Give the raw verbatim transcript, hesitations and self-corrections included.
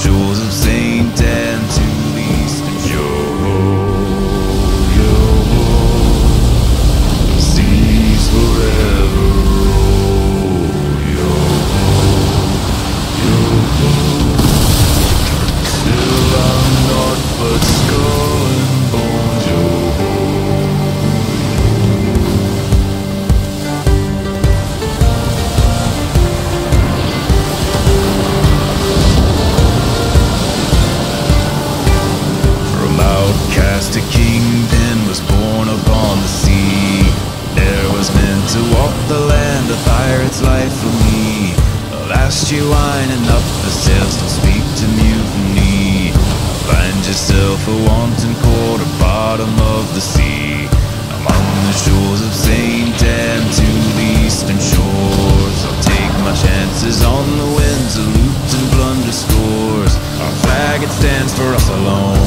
shores of Saint Anne to the eastern shore. Yo, seas forever roll. Yo, yo, still I'm naught but skull and bones. Yo. Outcast a kingpin was born upon the sea. There was meant to walk the land, a pirate's life for me. Last year winding up the sails, don't speak to mutiny. Find yourself a wanton quarter bottom of the sea. Among the shores of Saint Anne to the eastern shores, I'll take my chances on the winds of loot and plunder scores. Our flag, it stands for us alone.